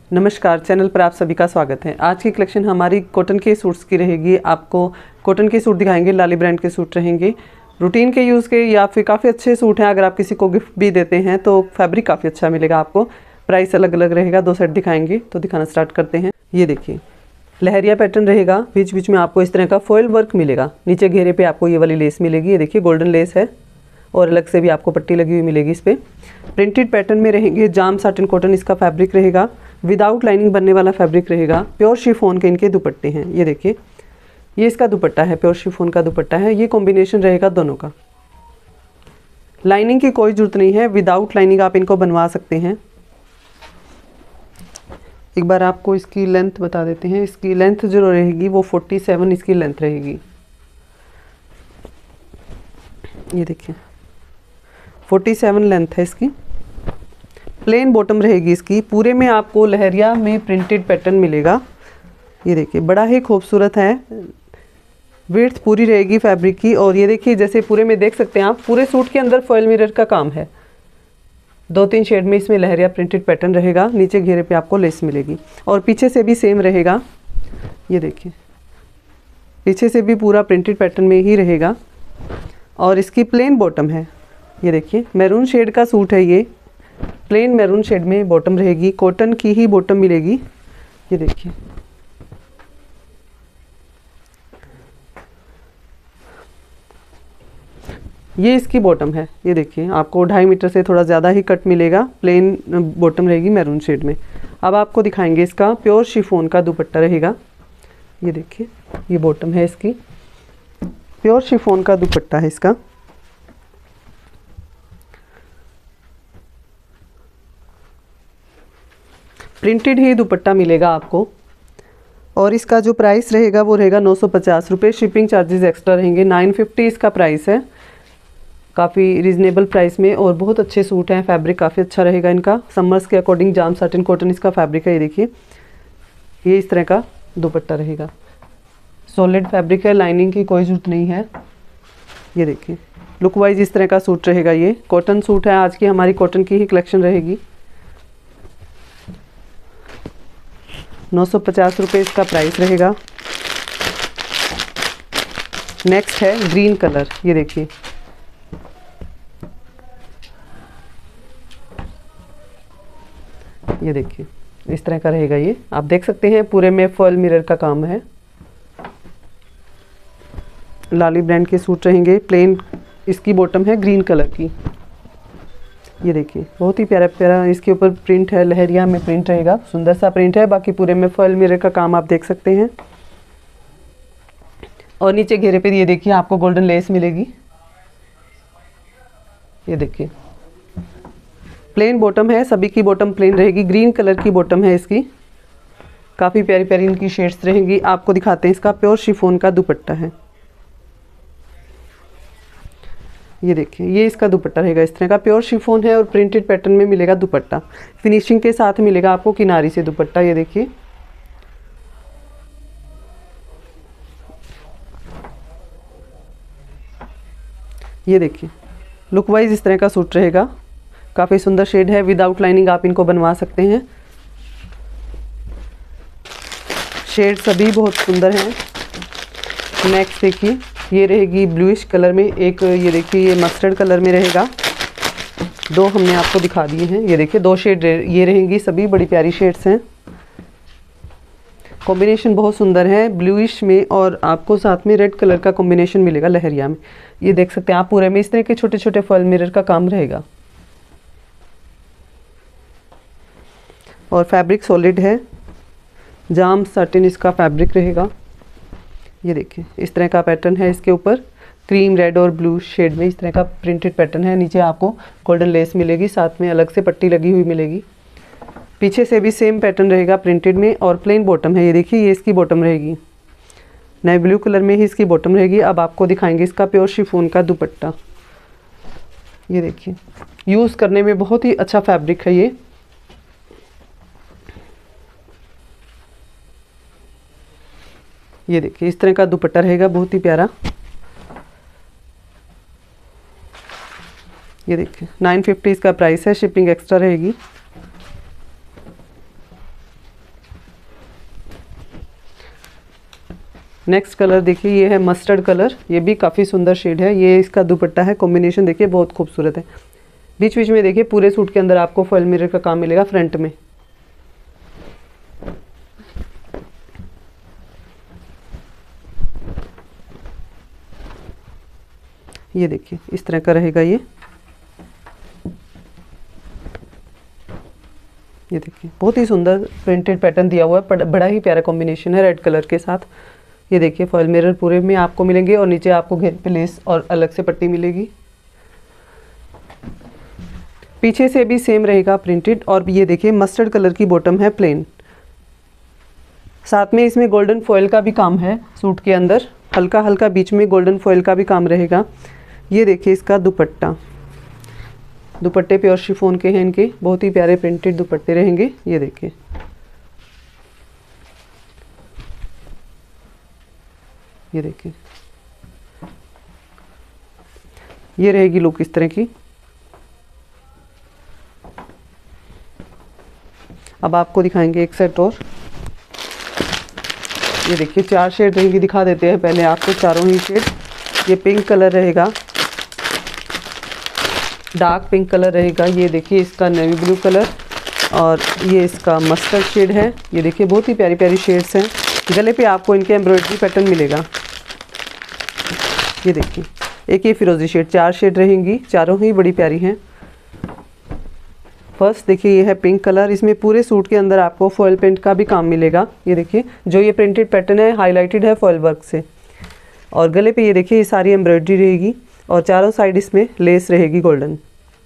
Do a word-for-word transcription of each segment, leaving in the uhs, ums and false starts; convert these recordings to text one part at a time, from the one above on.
नमस्कार, चैनल पर आप सभी का स्वागत है। आज की कलेक्शन हमारी कॉटन के सूट्स की रहेगी। आपको कॉटन के सूट दिखाएंगे, लाली ब्रांड के सूट रहेंगे, रूटीन के यूज़ के या फिर काफ़ी अच्छे सूट हैं। अगर आप किसी को गिफ्ट भी देते हैं तो फैब्रिक काफ़ी अच्छा मिलेगा आपको। प्राइस अलग अलग रहेगा। दो सेट दिखाएंगे तो दिखाना स्टार्ट करते हैं। ये देखिए, लहरिया पैटर्न रहेगा। बीच बीच में आपको इस तरह का फॉयल वर्क मिलेगा। नीचे घेरे पे आपको ये वाली लेस मिलेगी। ये देखिए, गोल्डन लेस है और अलग से भी आपको पट्टी लगी हुई मिलेगी। इस पर प्रिंटेड पैटर्न में रहेंगे। जाम साटिन कॉटन इसका फैब्रिक रहेगा। विदाउट लाइनिंग बनने वाला फैब्रिक रहेगा। प्योर शिफॉन के इनके दुपट्टे हैं। ये देखिए, ये इसका दुपट्टा है, प्योर शिफॉन का दुपट्टा है। ये कॉम्बिनेशन रहेगा दोनों का। लाइनिंग की कोई ज़रूरत नहीं है, विदाउट लाइनिंग आप इनको बनवा सकते हैं। एक बार आपको इसकी लेंथ बता देते हैं। इसकी लेंथ जो रहेगी वो सैंतालीस इसकी लेंथ रहेगी। ये देखिए, सैंतालीस लेंथ है इसकी। प्लेन बॉटम रहेगी इसकी। पूरे में आपको लहरिया में प्रिंटेड पैटर्न मिलेगा। ये देखिए, बड़ा ही खूबसूरत है। विड्थ पूरी रहेगी फैब्रिक की। और ये देखिए, जैसे पूरे में देख सकते हैं आप, पूरे सूट के अंदर फॉयल मिरर का काम है। दो तीन शेड में इसमें लहरिया प्रिंटेड पैटर्न रहेगा। नीचे घेरे पे आपको लेस मिलेगी और पीछे से भी सेम रहेगा। ये देखिए, पीछे से भी पूरा प्रिंटेड पैटर्न में ही रहेगा। और इसकी प्लेन बॉटम है। ये देखिए, मैरून शेड का सूट है। ये प्लेन मैरून शेड में बॉटम रहेगी। कॉटन की ही बॉटम मिलेगी। ये देखिए, ये इसकी बॉटम है। ये देखिए, आपको ढाई मीटर से थोड़ा ज़्यादा ही कट मिलेगा। प्लेन बॉटम रहेगी मैरून शेड में। अब आपको दिखाएंगे इसका प्योर शिफॉन का दुपट्टा रहेगा। ये देखिए, ये बॉटम है इसकी। प्योर शिफॉन का दुपट्टा है इसका। प्रिंटेड ही दुपट्टा मिलेगा आपको। और इसका जो प्राइस रहेगा वो रहेगा नौ सौ पचास रुपये। शिपिंग चार्जेस एक्स्ट्रा रहेंगे। नाइन फिफ्टी इसका प्राइस है। काफ़ी रिजनेबल प्राइस में और बहुत अच्छे सूट हैं। फैब्रिक काफ़ी अच्छा रहेगा इनका। समर्स के अकॉर्डिंग जाम साटिन कॉटन इसका फैब्रिक है। ये देखिए, ये इस तरह का दुपट्टा रहेगा। सॉलिड फैब्रिक है, लाइनिंग की कोई ज़रूरत नहीं है। ये देखिए, लुक वाइज इस तरह का सूट रहेगा। ये कॉटन सूट है। आज की हमारी कॉटन की ही कलेक्शन रहेगी। नौ सौ पचास रुपये इसका प्राइस रहेगा। नेक्स्ट है ग्रीन कलर। ये देखिए, ये देखिए, इस तरह का रहेगा। ये आप देख सकते हैं, पूरे में फॉयल मिरर का काम है। लाली ब्रांड के सूट रहेंगे। प्लेन इसकी बॉटम है ग्रीन कलर की। ये देखिए, बहुत ही प्यारा प्यारा इसके ऊपर प्रिंट है। लहरिया में प्रिंट रहेगा। सुंदर सा प्रिंट है। बाकी पूरे में फॉयल मिरर का काम आप देख सकते हैं। और नीचे घेरे पे ये देखिए, आपको गोल्डन लेस मिलेगी। ये देखिए, प्लेन बॉटम है। सभी की बॉटम प्लेन रहेगी। ग्रीन कलर की बॉटम है इसकी। काफ़ी प्यारी प्यारी इनकी शेड्स रहेंगी। आपको दिखाते हैं, इसका प्योर शिफॉन का दुपट्टा है। ये देखिए, ये इसका दुपट्टा रहेगा। इस तरह का प्योर शिफॉन है और प्रिंटेड पैटर्न में मिलेगा दुपट्टा। फिनिशिंग के साथ मिलेगा आपको किनारी से दुपट्टा। ये देखिए, ये देखिए, लुक वाइज इस तरह का सूट रहेगा। काफ़ी सुंदर शेड है। विदाउट लाइनिंग आप इनको बनवा सकते हैं। शेड सभी बहुत सुंदर हैं। नेक्स्ट देखिए, ये रहेगी ब्लूइश कलर में। एक ये देखिए, ये मस्टर्ड कलर में रहेगा। दो हमने आपको दिखा दिए हैं। ये देखिए, दो शेड ये रहेंगी। सभी बड़ी प्यारी शेड्स हैं। कॉम्बिनेशन बहुत सुंदर है। ब्लूइश में और आपको साथ में रेड कलर का कॉम्बिनेशन मिलेगा लहरिया में। ये देख सकते हैं आप, पूरे में इस तरह के छोटे छोटे फॉयल मिरर का काम रहेगा। और फैब्रिक सॉलिड है। जाम साटिन इसका फैब्रिक रहेगा। ये देखिए, इस तरह का पैटर्न है इसके ऊपर। क्रीम रेड और ब्लू शेड में इस तरह का प्रिंटेड पैटर्न है। नीचे आपको गोल्डन लेस मिलेगी। साथ में अलग से पट्टी लगी हुई मिलेगी। पीछे से भी सेम पैटर्न रहेगा प्रिंटेड में। और प्लेन बॉटम है। ये देखिए, ये इसकी बॉटम रहेगी। नए ब्लू कलर में ही इसकी बॉटम रहेगी। अब आपको दिखाएंगे इसका प्योर शिफॉन का दुपट्टा। ये देखिए, यूज़ करने में बहुत ही अच्छा फैब्रिक है ये। ये देखिए, इस तरह का दुपट्टा रहेगा, बहुत ही प्यारा। ये देखिए नाइन फिफ्टी इसका प्राइस है, शिपिंग एक्स्ट्रा रहेगी। नेक्स्ट कलर देखिए, ये है मस्टर्ड कलर, ये भी काफ़ी सुंदर शेड है। ये इसका दुपट्टा है, कॉम्बिनेशन देखिए बहुत खूबसूरत है। बीच बीच में देखिए पूरे सूट के अंदर आपको फॉयल मिरर का काम मिलेगा फ्रंट में। ये देखिए इस तरह का रहेगा ये ये देखिए बहुत ही सुंदर प्रिंटेड पैटर्न दिया हुआ है, बड़ा ही प्यारा कॉम्बिनेशन है रेड कलर के साथ। ये देखिए फॉयल मिरर पूरे में आपको मिलेंगे और नीचे आपको घेर पे लेस और अलग से पट्टी मिलेगी। पीछे से भी सेम रहेगा प्रिंटेड। और ये देखिए मस्टर्ड कलर की बॉटम है प्लेन, साथ में इसमें गोल्डन फॉयल का भी काम है सूट के अंदर, हल्का हल्का बीच में गोल्डन फॉयल का भी काम रहेगा। ये देखिए इसका दुपट्टा, दुपट्टे प्योर शिफॉन के हैं इनके, बहुत ही प्यारे प्रिंटेड दुपट्टे रहेंगे। ये देखिए ये देखिए ये रहेगी लुक इस तरह की। अब आपको दिखाएंगे एक सेट और। ये देखिए चार शेड रहेंगी, दिखा देते हैं पहले आपको चारों ही शेड। ये पिंक कलर रहेगा, डार्क पिंक कलर रहेगा, ये देखिए इसका नेवी ब्लू कलर, और ये इसका मस्टर्ड शेड है। ये देखिए बहुत ही प्यारी प्यारी शेड्स हैं। गले पे आपको इनके एम्ब्रॉयडरी पैटर्न मिलेगा। ये देखिए एक ये फिरोजी शेड, चार शेड रहेंगी, चारों ही बड़ी प्यारी हैं। फर्स्ट देखिए ये है पिंक कलर, इसमें पूरे सूट के अंदर आपको फॉयल पेंट का भी काम मिलेगा। ये देखिए जो ये प्रिंटेड पैटर्न है हाईलाइटेड है फॉयल वर्क से, और गले पे ये देखिए ये सारी एम्ब्रॉयडरी रहेगी और चारों साइड इसमें लेस रहेगी गोल्डन।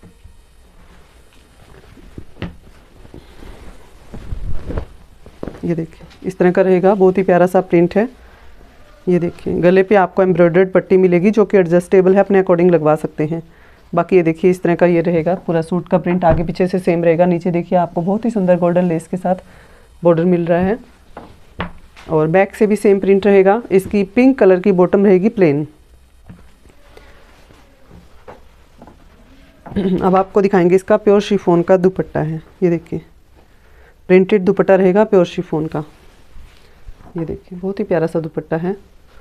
ये देखिए इस तरह का रहेगा, बहुत ही प्यारा सा प्रिंट है। ये देखिए गले पे आपको एम्ब्रॉयडर्ड पट्टी मिलेगी जो कि एडजस्टेबल है, अपने अकॉर्डिंग लगवा सकते हैं। बाकी ये देखिए इस तरह का ये रहेगा, पूरा सूट का प्रिंट आगे पीछे से सेम रहेगा। नीचे देखिए आपको बहुत ही सुंदर गोल्डन लेस के साथ बॉर्डर मिल रहा है, और बैक से भी सेम प्रिंट रहेगा। इसकी पिंक कलर की बॉटम रहेगी प्लेन। अब आपको दिखाएंगे इसका प्योर शिफॉन का दुपट्टा है। ये देखिए प्रिंटेड दुपट्टा रहेगा प्योर शिफॉन का। ये देखिए बहुत ही प्यारा सा दुपट्टा है।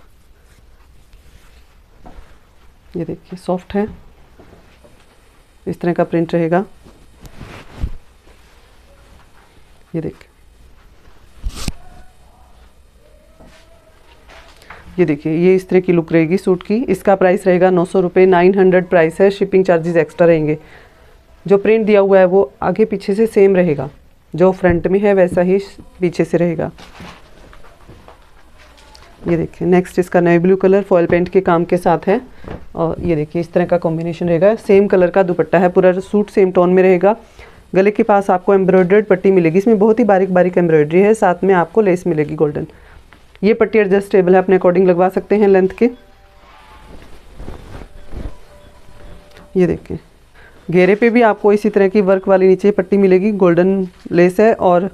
ये देखिए सॉफ्ट है, इस तरह का प्रिंट रहेगा। ये देखिए ये देखिए ये इस तरह की लुक रहेगी सूट की। इसका प्राइस रहेगा नौ सौ रुपये, नाइन हंड्रेड प्राइस है। शिपिंग चार्जेस एक्स्ट्रा रहेंगे। जो प्रिंट दिया हुआ है वो आगे पीछे से सेम रहेगा, जो फ्रंट में है वैसा ही पीछे से रहेगा। ये देखिए नेक्स्ट इसका navy blue colour foil paint के काम के साथ है, और ये देखिए इस तरह का कॉम्बिनेशन रहेगा। सेम कलर का दुपट्टा है, पूरा सूट सेम टोन में रहेगा। गले के पास आपको एम्ब्रॉयडर्ड पट्टी मिलेगी, इसमें बहुत ही बारीक बारीक एम्ब्रॉयडरी है, साथ में आपको लेस मिलेगी गोल्डन। ये पट्टी एडजस्टेबल है, अपने अकॉर्डिंग लगवा सकते हैं लेंथ के। ये देखिए घेरे पे भी आपको इसी तरह की वर्क वाली नीचे पट्टी मिलेगी, गोल्डन लेस है। और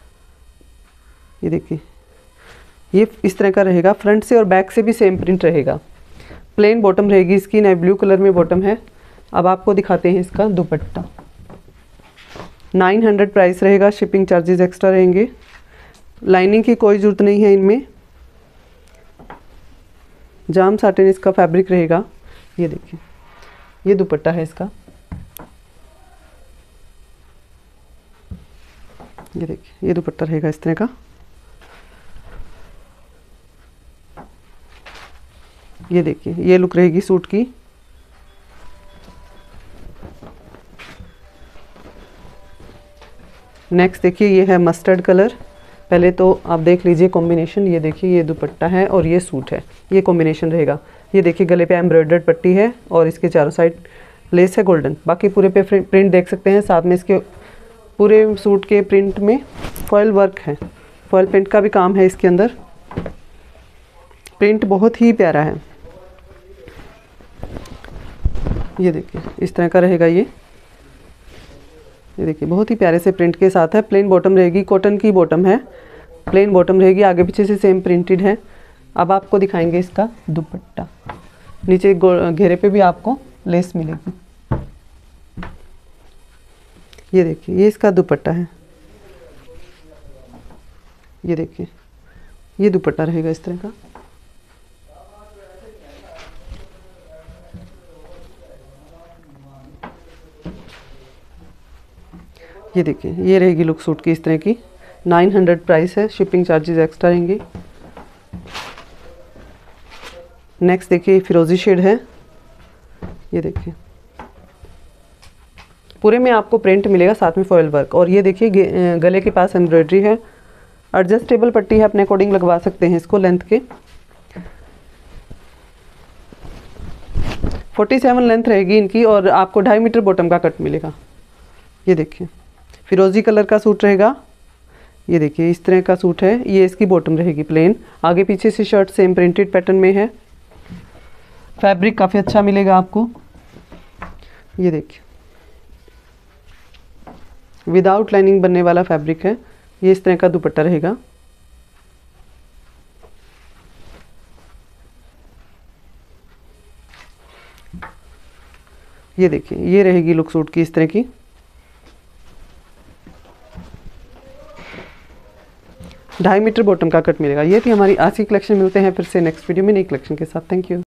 ये देखिए ये इस तरह का रहेगा, फ्रंट से और बैक से भी सेम प्रिंट रहेगा। प्लेन बॉटम रहेगी इसकी, नेवी ब्लू कलर में बॉटम है। अब आपको दिखाते हैं इसका दुपट्टा। नाइन हंड्रेड प्राइस रहेगा, शिपिंग चार्जेस एक्स्ट्रा रहेंगे। लाइनिंग की कोई ज़रूरत नहीं है इनमें, जाम साटिन इसका फैब्रिक रहेगा। ये देखिए ये दुपट्टा है इसका। ये देखिए ये दुपट्टा रहेगा इस तरह का। ये देखिए ये लुक रहेगी सूट की। नेक्स्ट देखिए ये है मस्टर्ड कलर। पहले तो आप देख लीजिए कॉम्बिनेशन। ये देखिए ये दुपट्टा है और ये सूट है, ये कॉम्बिनेशन रहेगा। ये देखिए गले पे एम्ब्रॉयडर्ड पट्टी है और इसके चारों साइड लेस है गोल्डन। बाकी पूरे पे प्रिंट देख सकते हैं, साथ में इसके पूरे सूट के प्रिंट में फॉयल वर्क है, फॉयल पेंट का भी काम है इसके अंदर। प्रिंट बहुत ही प्यारा है। ये देखिए इस तरह का रहेगा ये। ये देखिए बहुत ही प्यारे से प्रिंट के साथ है। प्लेन बॉटम रहेगी, कॉटन की बॉटम है, प्लेन बॉटम रहेगी, आगे पीछे से सेम प्रिंटेड है। अब आपको दिखाएंगे इसका दुपट्टा। नीचे घेरे पे भी आपको लेस मिलेगी। ये देखिए ये इसका दुपट्टा है। ये देखिए ये दुपट्टा रहेगा इस तरह का। ये देखिए, ये रहेगी लुक सूट की इस तरह की। नाइन हंड्रेड प्राइस है, शिपिंग चार्जेस एक्स्ट्रा रहेंगे। नेक्स्ट देखिए फिरोजी शेड है, ये देखिए पूरे में आपको प्रिंट मिलेगा, साथ में फॉयल वर्क। और ये देखिए गले के पास एम्ब्रॉयडरी है, एडजस्टेबल पट्टी है, अपने अकॉर्डिंग लगवा सकते हैं इसको लेंथ के। सैंतालीस लेंथ रहेगी इनकी और आपको ढाई मीटर बॉटम का कट मिलेगा। ये देखिए फिरोजी कलर का सूट रहेगा, ये देखिए इस तरह का सूट है। ये इसकी बॉटम रहेगी प्लेन, आगे पीछे से शर्ट सेम प्रिंटेड पैटर्न में है। फैब्रिक काफ़ी अच्छा मिलेगा आपको। ये देखिए विदाउट लाइनिंग बनने वाला फैब्रिक है। ये इस तरह का दुपट्टा रहेगा। ये देखिए ये रहेगी लुक सूट की इस तरह की। ढाई मीटर बॉटम का कट मिलेगा। ये थी हमारी आज की कलेक्शन। मिलते हैं फिर से नेक्स्ट वीडियो में नई कलेक्शन के साथ। Thank you.